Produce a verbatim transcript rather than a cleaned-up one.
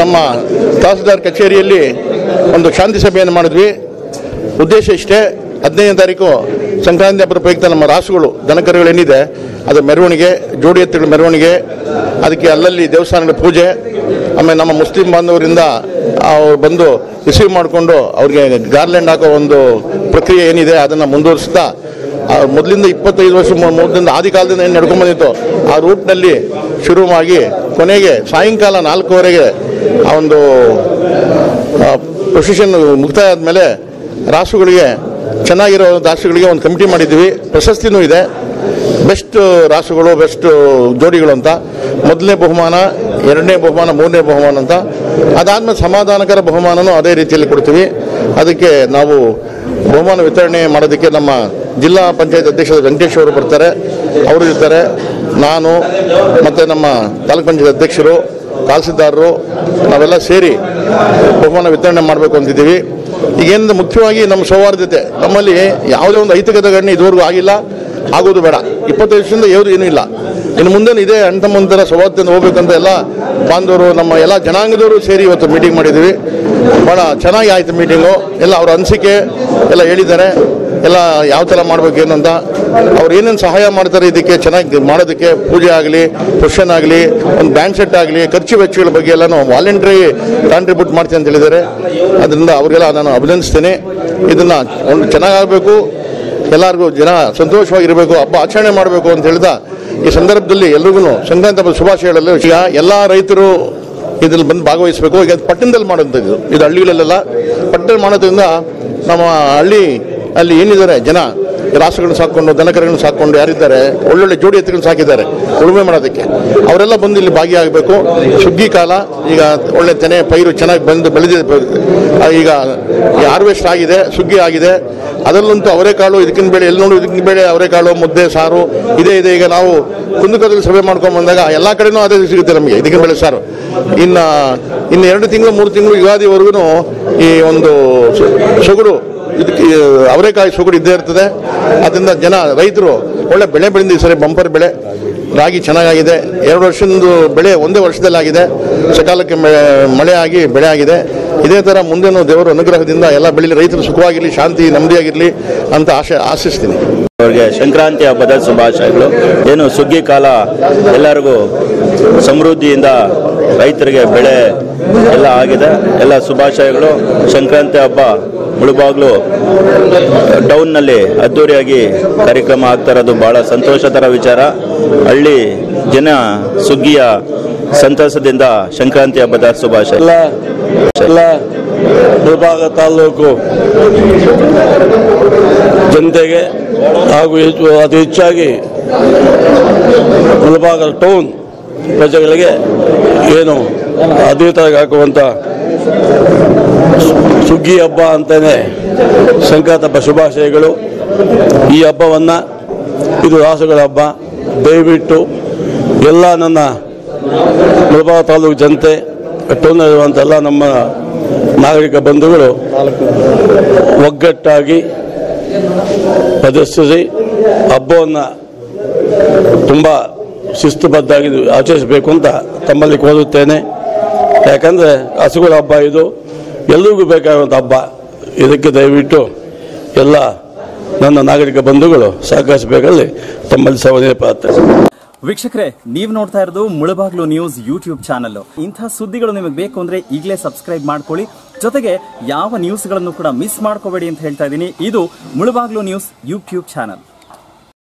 ನಮ್ಮ ತಹಸೀಲ್ದಾರ್ ಕಚೇರಿಯಲ್ಲಿ ಒಂದು ಶಾಂತಿ ಸಭೆಯನ್ನು ಮಾಡಿದ್ವಿ. ಉದ್ದೇಶ ಇಷ್ಟೇ, ಹದಿನೈದನೇ ತಾರೀಕು ಸಂಕ್ರಾಂತಿ ಹಬ್ಬದ ಪ್ರಯುಕ್ತ ನಮ್ಮ ರಾಸುಗಳು ದನಕರುಗಳೇನಿದೆ ಅದರ ಮೆರವಣಿಗೆ, ಜೋಡಿ ಎತ್ತುಗಳ ಮೆರವಣಿಗೆ, ಅದಕ್ಕೆ ಅಲ್ಲಲ್ಲಿ ದೇವಸ್ಥಾನಗಳ ಪೂಜೆ, ಆಮೇಲೆ ನಮ್ಮ ಮುಸ್ಲಿಂ ಬಾಂಧವರಿಂದ ಅವ್ರು ಬಂದು ರಿಸೀವ್ ಮಾಡಿಕೊಂಡು ಅವ್ರಿಗೆ ಗಾರ್ಲೆಂಡ್ ಹಾಕೋ ಒಂದು ಪ್ರಕ್ರಿಯೆ ಏನಿದೆ ಅದನ್ನು ಮುಂದುವರಿಸ್ತಾ ಮೊದಲಿಂದ ಇಪ್ಪತ್ತೈದು ವರ್ಷ ಮೊದಲಿಂದ ಆದಿ ಕಾಲದಿಂದ ಏನು ನಡ್ಕೊಂಡು ಬಂದಿತ್ತು ಆ ರೂಟ್ನಲ್ಲಿ ಶುರುವಾಗಿ ಕೊನೆಗೆ ಸಾಯಂಕಾಲ ನಾಲ್ಕುವರೆಗೆ ಆ ಒಂದು ಪ್ರೊಸೆಷನ್ ಮುಕ್ತಾಯ ಆದಮೇಲೆ ರಾಸುಗಳಿಗೆ ಚೆನ್ನಾಗಿರೋ ರಾಸುಗಳಿಗೆ ಒಂದು ಕಮಿಟಿ ಮಾಡಿದ್ವಿ. ಪ್ರಶಸ್ತಿನೂ ಇದೆ, ಬೆಸ್ಟ್ ರಾಸುಗಳು, ಬೆಸ್ಟ್ ಜೋಡಿಗಳು ಅಂತ. ಮೊದಲನೇ ಬಹುಮಾನ, ಎರಡನೇ ಬಹುಮಾನ, ಮೂರನೇ ಬಹುಮಾನ ಅಂತ. ಅದಾದಮೇಲೆ ಸಮಾಧಾನಕರ ಬಹುಮಾನನೂ ಅದೇ ರೀತಿಯಲ್ಲಿ ಕೊಡ್ತೀವಿ. ಅದಕ್ಕೆ ನಾವು ಬಹುಮಾನ ವಿತರಣೆ ಮಾಡೋದಕ್ಕೆ ನಮ್ಮ ಜಿಲ್ಲಾ ಪಂಚಾಯತ್ ಅಧ್ಯಕ್ಷ ವೆಂಕಟೇಶ್ ಅವರು ಬರ್ತಾರೆ, ಅವರು ಇರ್ತಾರೆ, ನಾನು ಮತ್ತು ನಮ್ಮ ತಾಲೂಕು ಪಂಚಾಯತ್ ಅಧ್ಯಕ್ಷರು, ತಹಸೀಲ್ದಾರರು ನಾವೆಲ್ಲ ಸೇರಿ ಬಹುಮಾನ ವಿತರಣೆ ಮಾಡಬೇಕು ಅಂತಿದ್ದೀವಿ. ಈಗೇನು ಮುಖ್ಯವಾಗಿ ನಮ್ಮ ಸೌಹಾರ್ದತೆ, ನಮ್ಮಲ್ಲಿ ಯಾವುದೇ ಒಂದು ಐತಿಕತೆ ಘಟನೆ ಇದುವರೆಗೂ ಆಗಿಲ್ಲ, ಆಗೋದು ಬೇಡ. ಇಪ್ಪತ್ತೈದು ವರ್ಷದಿಂದ ಯಾವುದು ಏನೂ ಇಲ್ಲ. ಇನ್ನು ಮುಂದೆ ಇದೇ ಅಣ್ಣ ತಮ್ಮಂತರ ಸೌಹಾರ್ದತೆಯಿಂದ ಹೋಗ್ಬೇಕಂತ ಎಲ್ಲ ಬಾಂಧವರು, ನಮ್ಮ ಎಲ್ಲ ಜನಾಂಗದವರು ಸೇರಿ ಇವತ್ತು ಮೀಟಿಂಗ್ ಮಾಡಿದ್ದೀವಿ. ಭಾಳ ಚೆನ್ನಾಗಿ ಆಯಿತು ಮೀಟಿಂಗು. ಎಲ್ಲ ಅವರ ಅನಿಸಿಕೆ ಎಲ್ಲ ಹೇಳಿದ್ದಾರೆ, ಎಲ್ಲ ಯಾವ ಥರ ಮಾಡಬೇಕೇನು ಅಂತ. ಅವ್ರು ಏನೇನು ಸಹಾಯ ಮಾಡ್ತಾರೆ ಇದಕ್ಕೆ ಚೆನ್ನಾಗಿ ಮಾಡೋದಕ್ಕೆ, ಪೂಜೆ ಆಗಲಿ, ಕ್ವಶನ್ ಆಗಲಿ, ಒಂದು ಬ್ಯಾಂಡ್ ಸೆಟ್ ಆಗಲಿ, ಖರ್ಚು ವೆಚ್ಚಗಳ ಬಗ್ಗೆ ಎಲ್ಲನೂ ವಾಲಂಟ್ರಿ ಕಾಂಟ್ರಿಬ್ಯೂಟ್ ಮಾಡ್ತೀನಿ ಅಂತ ಹೇಳಿದ್ದಾರೆ. ಅದರಿಂದ ಅವರಿಗೆಲ್ಲ ನಾನು ಅಭಿನಂದಿಸ್ತೇನೆ. ಇದನ್ನು ಒಂದು ಚೆನ್ನಾಗಾಗಬೇಕು, ಎಲ್ಲರಿಗೂ ಜನ ಸಂತೋಷವಾಗಿರಬೇಕು, ಹಬ್ಬ ಆಚರಣೆ ಮಾಡಬೇಕು ಅಂತ ಹೇಳಿದ ಈ ಸಂದರ್ಭದಲ್ಲಿ ಎಲ್ರಿಗೂ ಸಂಕ್ರಾಂತಿ ಹಬ್ಬದ ಶುಭಾಶಯಗಳು. ಈಗ ಎಲ್ಲ ರೈತರು ಇದ್ರಲ್ಲಿ ಬಂದು ಭಾಗವಹಿಸಬೇಕು. ಈಗ ಪಟ್ಟಣದಲ್ಲಿ ಮಾಡೋಂಥದ್ದು, ಇದು ಹಳ್ಳಿಗಳಲ್ಲೆಲ್ಲ ಪಟ್ಟಣ ಮಾಡೋದ್ರಿಂದ ನಮ್ಮ ಹಳ್ಳಿ ಅಲ್ಲಿ ಏನಿದ್ದಾರೆ ಜನ ರಾಸುಗಳನ್ನ ಸಾಕೊಂಡು, ದನಕರುಗಳನ್ನ ಸಾಕೊಂಡು ಯಾರಿದ್ದಾರೆ, ಒಳ್ಳೊಳ್ಳೆ ಜೋಡಿ ಎತ್ತುಗಳನ್ನ ಸಾಕಿದ್ದಾರೆ ಉಳುಮೆ ಮಾಡೋದಕ್ಕೆ, ಅವರೆಲ್ಲ ಬಂದು ಇಲ್ಲಿ ಭಾಗಿಯಾಗಬೇಕು. ಸುಗ್ಗಿ ಕಾಲ, ಈಗ ಒಳ್ಳೆ ತೆನೆ ಪೈರು ಚೆನ್ನಾಗಿ ಬಂದು ಬೆಳೆದಿದೆ. ಈಗ ಹಾರ್ವೆಸ್ಟ್ ಆಗಿದೆ, ಸುಗ್ಗಿ ಆಗಿದೆ. ಅದರಲ್ಲಂತೂ ಅವರೆಕಾಳು, ಇದಕ್ಕಿನ ಬೇಳೆ, ಎಲ್ಲಿ ನೋಡು ಇದಕ್ಕಿನ ಬೇಳೆ, ಅವರೆಕಾಳು, ಮುದ್ದೆ, ಸಾರು ಇದೇ ಇದೆ. ಈಗ ನಾವು ಕುಂದಕದಲ್ಲಿ ಸಭೆ ಮಾಡ್ಕೊಂಡು ಬಂದಾಗ ಎಲ್ಲ ಕಡೆನೂ ಅದೇ ಸಿಗುತ್ತೆ ನಮಗೆ ಇದಕ್ಕಿನ ಬೇಳೆ ಸಾರು. ಇನ್ನು ಇನ್ನು ಎರಡು ತಿಂಗಳು ಮೂರು ತಿಂಗಳು ಯುಗಾದಿವರೆಗೂ ಈ ಒಂದು ಸೊಗಡು, ಇದಕ್ಕೆ ಅವರೆಕಾಯಿ ಸೊಗಡು ಇದ್ದೇ ಇರ್ತದೆ. ಅದರಿಂದ ಜನ ರೈತರು ಒಳ್ಳೆ ಬೆಳೆ ಬೆಳೆದು ಈ ಸರಿ ಬಂಪರ್ ಬೆಳೆ, ರಾಗಿ ಚೆನ್ನಾಗಿದೆ. ಎರಡು ವರ್ಷದ ಬೆಳೆ ಒಂದೇ ವರ್ಷದಲ್ಲಿ ಆಗಿದೆ, ಸಕಾಲಕ್ಕೆ ಮಳೆ ಆಗಿ ಬೆಳೆ ಆಗಿದೆ. ಇದೇ ಥರ ಮುಂದೇನು ದೇವರ ಅನುಗ್ರಹದಿಂದ ಎಲ್ಲ ಬೆಳೆಲಿ, ರೈತರು ಸುಖವಾಗಿರಲಿ, ಶಾಂತಿ ನೆಮ್ಮದಿಯಾಗಿರಲಿ ಅಂತ ಆಶೆ ಆಶಿಸ್ತೀನಿ. ಅವರಿಗೆ ಸಂಕ್ರಾಂತಿ ಹಬ್ಬದ ಶುಭಾಶಯಗಳು. ಏನು ಸುಗ್ಗಿ ಕಾಲ ಎಲ್ಲರಿಗೂ ಸಮೃದ್ಧಿಯಿಂದ ರೈತರಿಗೆ ಬೆಳೆ ಎಲ್ಲ ಆಗಿದೆ, ಎಲ್ಲ ಶುಭಾಶಯಗಳು. ಸಂಕ್ರಾಂತಿ ಹಬ್ಬ ಮುಳುಬಾಗ್ಲು ಟೌನ್ನಲ್ಲಿ ಅದ್ದೂರಿಯಾಗಿ ಕಾರ್ಯಕ್ರಮ ಆಗ್ತಾ ಇರೋದು ಭಾಳ ಸಂತೋಷಕರ ವಿಚಾರ. ಹಳ್ಳಿ ಜನ ಸುಗ್ಗಿಯ ಸಂತಸದಿಂದ ಸಂಕ್ರಾಂತಿ ಹಬ್ಬದ ಶುಭಾಶಯ. ಎಲ್ಲ ಮುಳುಬಾಗ ತಾಲೂಕು ಜನತೆಗೆ ಹಾಗೂ ಹೆಚ್ಚು ಅತಿ ಹೆಚ್ಚಾಗಿ ಮುಳುಬಾಗ ಟೌನ್ ಪ್ರಜೆಗಳಿಗೆ ಏನು ಅದ್ಭುತವಾಗಿ ಹಾಕುವಂಥ ಸುಗ್ಗಿ ಹಬ್ಬ ಅಂತಲೇ ಸಂಕ್ರಾಂತಿ ಹಬ್ಬ ಶುಭಾಶಯಗಳು. ಈ ಹಬ್ಬವನ್ನು, ಇದು ರಾಸುಗಳ ಹಬ್ಬ, ದಯವಿಟ್ಟು ಎಲ್ಲ ನನ್ನ ಮುಳಬಾಗ ತಾಲೂಕು ಜನತೆ, ಟೌನಲ್ಲಿರುವಂಥ ಎಲ್ಲ ನಮ್ಮ ನಾಗರಿಕ ಬಂಧುಗಳು ಒಗ್ಗಟ್ಟಾಗಿ ಪ್ರದರ್ಶಿಸಿ ಹಬ್ಬವನ್ನು ತುಂಬ ಶಿಸ್ತುಬದ್ಧಾಗಿ ಆಚರಿಸಬೇಕು ಅಂತ ತಮ್ಮಲ್ಲಿ ಕೋರುತ್ತೇನೆ. ಯಾಕಂದರೆ ಹಸುಗಳ ಹಬ್ಬ ಇದು, ಎಲ್ಲರಿಗೂ ಬೇಕಾಗುವಂಥ ಹಬ್ಬ. ಇದಕ್ಕೆ ದಯವಿಟ್ಟು ಎಲ್ಲ ನನ್ನ ನಾಗರಿಕ ಬಂಧುಗಳು ಸಹಕರಿಸಬೇಕಲ್ಲಿ ತಮ್ಮಲ್ಲಿ ಸವನೇ ಪ್ರಾರ್ಥನೆ. ವೀಕ್ಷಕರೇ, ನೀವು ನೋಡ್ತಾ ಇರೋದು ಮುಳಬಾಗ್ಲು ನ್ಯೂಸ್ ಯೂಟ್ಯೂಬ್ ಚಾನಲ್. ಇಂಥ ಸುದ್ದಿಗಳು ನಿಮಗೆ ಬೇಕು ಅಂದ್ರೆ ಈಗಲೇ ಸಬ್ಸ್ಕ್ರೈಬ್ ಮಾಡ್ಕೊಳ್ಳಿ. ಜೊತೆಗೆ ಯಾವ ನ್ಯೂಸ್ಗಳನ್ನು ಕೂಡ ಮಿಸ್ ಮಾಡ್ಕೋಬೇಡಿ ಅಂತ ಹೇಳ್ತಾ ಇದ್ದೀನಿ. ಇದು ಮುಳಬಾಗ್ಲು ನ್ಯೂಸ್ ಯೂಟ್ಯೂಬ್ ಚಾನಲ್.